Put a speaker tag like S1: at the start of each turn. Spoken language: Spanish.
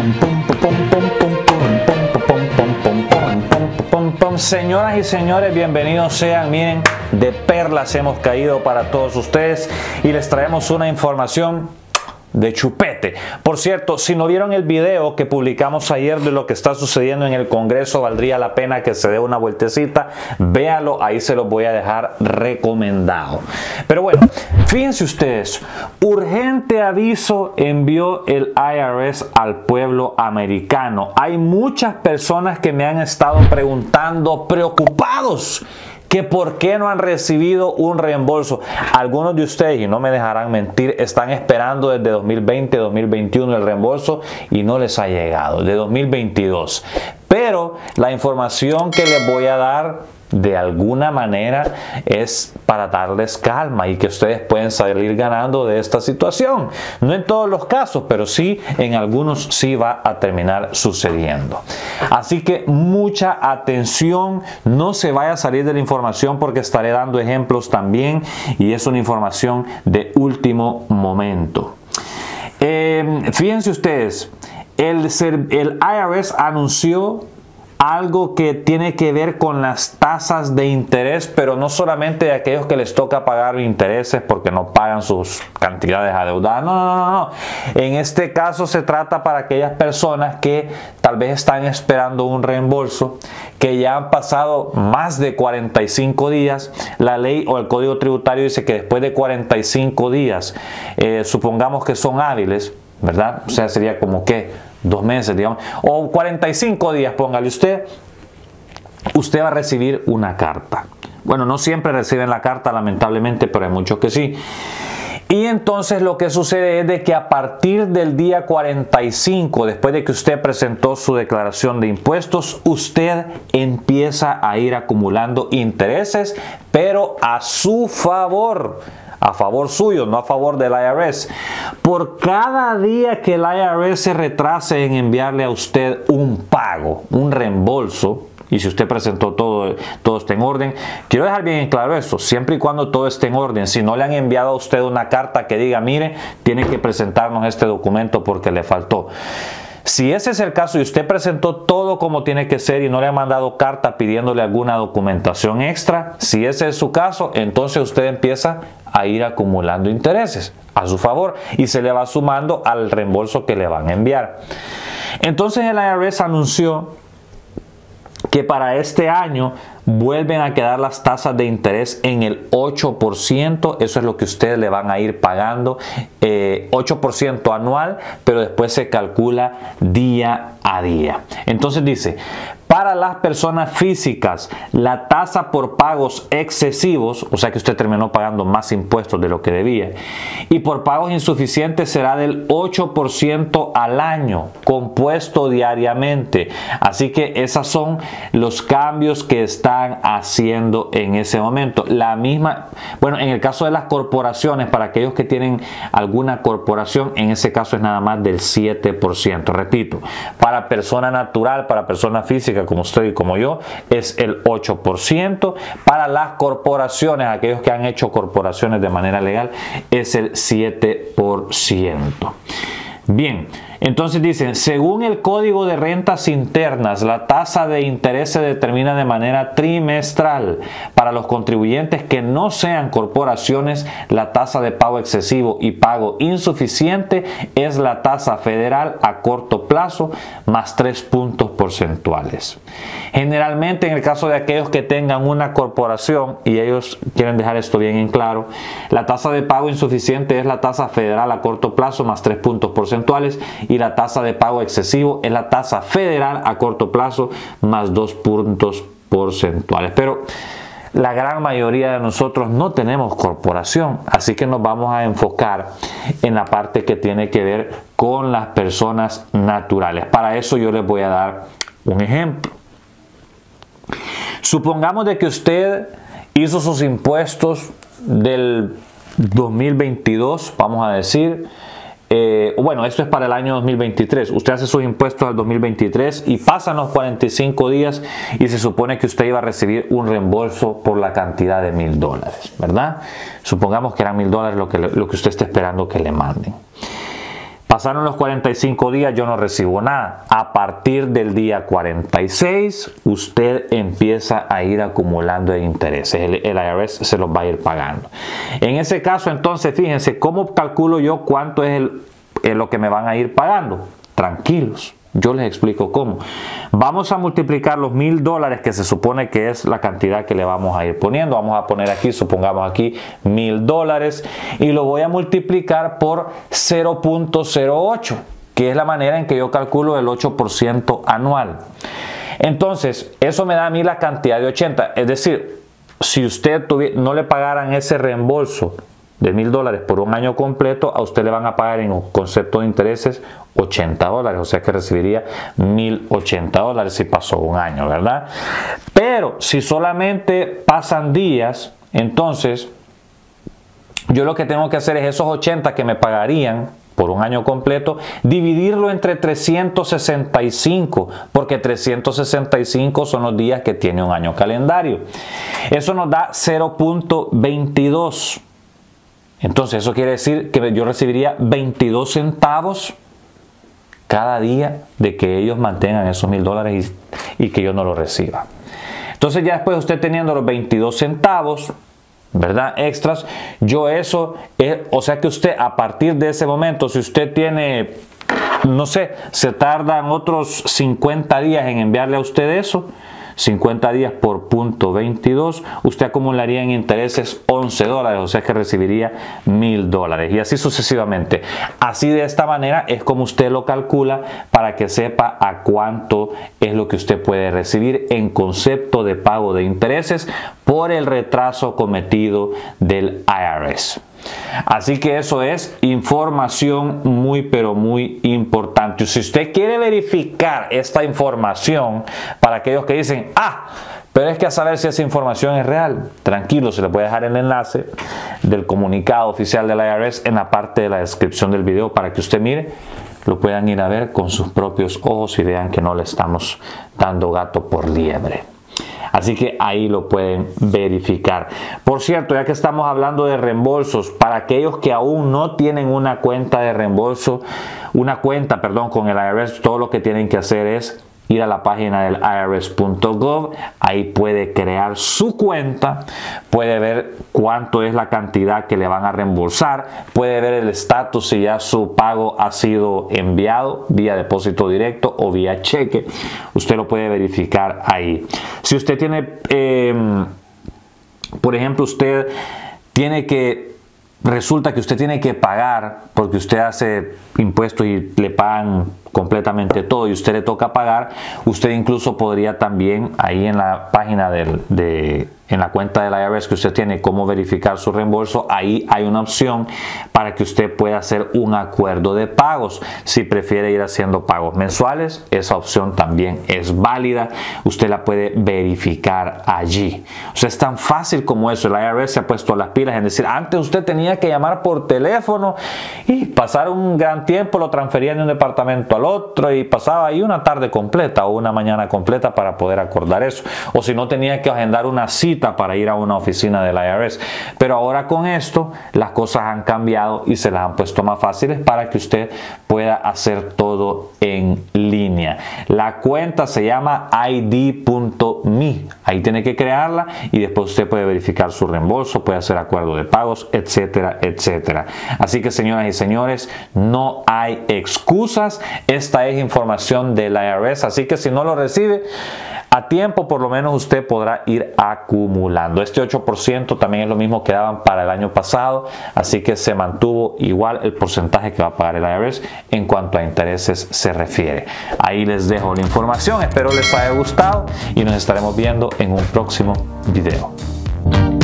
S1: Señoras y señores, bienvenidos sean. Miren, de perlas hemos caído para todos ustedes y les traemos una información de chupete. Por cierto, si no vieron el video que publicamos ayer de lo que está sucediendo en el Congreso, valdría la pena que se dé una vueltecita. Véalo, ahí se los voy a dejar recomendado. Pero bueno, fíjense ustedes, urgente aviso envió el IRS al pueblo americano. Hay muchas personas que me han estado preguntando, preocupados, que por qué no han recibido un reembolso. Algunos de ustedes, y no me dejarán mentir, están esperando desde 2020, 2021 el reembolso y no les ha llegado, de 2022. Pero la información que les voy a dar de alguna manera es para darles calma y que ustedes pueden salir ganando de esta situación. No en todos los casos, pero sí en algunos sí va a terminar sucediendo. Así que mucha atención, no se vaya a salir de la información porque estaré dando ejemplos también y es una información de último momento. Fíjense ustedes, el IRS anunció algo que tiene que ver con las tasas de interés, pero no solamente de aquellos que les toca pagar intereses porque no pagan sus cantidades adeudadas. No. En este caso se trata para aquellas personas que tal vez están esperando un reembolso, que ya han pasado más de 45 días. La ley o el Código Tributario dice que después de 45 días, supongamos que son hábiles, ¿verdad? O sea, sería como que 2 meses, digamos, o 45 días, póngale usted va a recibir una carta. Bueno, no siempre reciben la carta, lamentablemente, pero hay muchos que sí. Y entonces lo que sucede es de que a partir del día 45, después de que usted presentó su declaración de impuestos, usted empieza a ir acumulando intereses, pero a su favor. A favor suyo, no a favor del IRS. Por cada día que el IRS se retrase en enviarle a usted un pago, un reembolso, y si usted presentó todo está en orden, quiero dejar bien claro esto, siempre y cuando todo esté en orden. Si no le han enviado a usted una carta que diga, mire, tiene que presentarnos este documento porque le faltó. Si ese es el caso y usted presentó todo como tiene que ser y no le ha mandado carta pidiéndole alguna documentación extra, si ese es su caso, entonces usted empieza a ir acumulando intereses a su favor y se le va sumando al reembolso que le van a enviar. Entonces el IRS anunció que para este año vuelven a quedar las tasas de interés en el 8%. Eso es lo que ustedes le van a ir pagando, 8% anual, pero después se calcula día a día. Entonces dice, para las personas físicas, la tasa por pagos excesivos, o sea que usted terminó pagando más impuestos de lo que debía, y por pagos insuficientes será del 8% al año, compuesto diariamente. Así que esos son los cambios que están haciendo en ese momento. La misma, bueno, en el caso de las corporaciones, para aquellos que tienen alguna corporación, en ese caso es nada más del 7%. Repito, para persona natural, para persona física, como usted y como yo, es el 8%. Para las corporaciones, aquellos que han hecho corporaciones de manera legal, es el 7%. Bien, entonces dicen, según el Código de Rentas Internas, la tasa de interés se determina de manera trimestral. Para los contribuyentes que no sean corporaciones, la tasa de pago excesivo y pago insuficiente es la tasa federal a corto plazo más 3 puntos porcentuales. Generalmente, en el caso de aquellos que tengan una corporación, y ellos quieren dejar esto bien en claro, la tasa de pago insuficiente es la tasa federal a corto plazo más 3 puntos porcentuales y la tasa de pago excesivo es la tasa federal a corto plazo más 2 puntos porcentuales. Pero la gran mayoría de nosotros no tenemos corporación, así que nos vamos a enfocar en la parte que tiene que ver con las personas naturales. Para eso yo les voy a dar un ejemplo. Supongamos de que usted hizo sus impuestos del 2022, vamos a decir, bueno, esto es para el año 2023. Usted hace sus impuestos al 2023 y pasan los 45 días y se supone que usted iba a recibir un reembolso por la cantidad de $1000, ¿verdad? Supongamos que eran $1000 lo que usted está esperando que le manden. Pasaron los 45 días, yo no recibo nada. A partir del día 46, usted empieza a ir acumulando intereses. El IRS se los va a ir pagando. En ese caso, entonces, fíjense, ¿cómo calculo yo cuánto es lo que me van a ir pagando? Tranquilos. Yo les explico cómo. Vamos a multiplicar los $1000 que se supone que es la cantidad que le vamos a ir poniendo. Vamos a poner aquí, supongamos aquí $1000 y lo voy a multiplicar por 0.08, que es la manera en que yo calculo el 8% anual. Entonces, eso me da a mí la cantidad de 80. Es decir, si usted no le pagaran ese reembolso de $1000 por un año completo, a usted le van a pagar en un concepto de intereses $80, o sea que recibiría $1080 si pasó un año, ¿verdad? Pero si solamente pasan días, entonces yo lo que tengo que hacer es esos 80 que me pagarían por un año completo, dividirlo entre 365, porque 365 son los días que tiene un año calendario. Eso nos da 0.22. Entonces eso quiere decir que yo recibiría 22 centavos cada día de que ellos mantengan esos $1000 y que yo no lo reciba. Entonces ya después usted teniendo los 22 centavos, ¿verdad? Extras, yo eso, o sea que usted a partir de ese momento, si usted tiene, no sé, se tardan otros 50 días en enviarle a usted eso, 50 días por .22, usted acumularía en intereses $11, o sea que recibiría $1000 y así sucesivamente. Así de esta manera es como usted lo calcula para que sepa a cuánto es lo que usted puede recibir en concepto de pago de intereses por el retraso cometido del IRS. Así que eso es información muy pero muy importante. Si usted quiere verificar esta información, para aquellos que dicen, pero es que a saber si esa información es real, tranquilo, se le puede dejar el enlace del comunicado oficial del IRS en la parte de la descripción del video para que usted mire, lo puedan ir a ver con sus propios ojos y vean que no le estamos dando gato por liebre. Así que ahí lo pueden verificar. Por cierto, ya que estamos hablando de reembolsos, para aquellos que aún no tienen una cuenta de reembolso, con el IRS, todo lo que tienen que hacer es ir a la página del irs.gov, ahí puede crear su cuenta, puede ver cuánto es la cantidad que le van a reembolsar, puede ver el estatus si ya su pago ha sido enviado vía depósito directo o vía cheque, usted lo puede verificar ahí. Si usted tiene, por ejemplo, resulta que usted tiene que pagar porque usted hace impuestos y le pagan completamente todo y usted le toca pagar, usted incluso podría también ahí en la página en la cuenta del IRS que usted tiene cómo verificar su reembolso, ahí hay una opción para que usted pueda hacer un acuerdo de pagos. Si prefiere ir haciendo pagos mensuales, esa opción también es válida, usted la puede verificar allí. O sea, es tan fácil como eso. El IRS se ha puesto las pilas en decir, antes usted tenía que llamar por teléfono y pasar un gran tiempo, lo transferían de un departamento al otro y pasaba ahí una tarde completa o una mañana completa para poder acordar eso, o si no tenía que agendar una cita para ir a una oficina del IRS. Pero ahora con esto las cosas han cambiado y se las han puesto más fáciles para que usted pueda hacer todo en línea. La cuenta se llama id.me, ahí tiene que crearla y después usted puede verificar su reembolso, puede hacer acuerdo de pagos, etcétera, etcétera. Así que, señoras y señores, no hay excusas. Esta es información del IRS, así que si no lo recibe a tiempo, por lo menos usted podrá ir acumulando. Este 8% también es lo mismo que daban para el año pasado, así que se mantuvo igual el porcentaje que va a pagar el IRS en cuanto a intereses se refiere. Ahí les dejo la información, espero les haya gustado y nos estaremos viendo en un próximo video.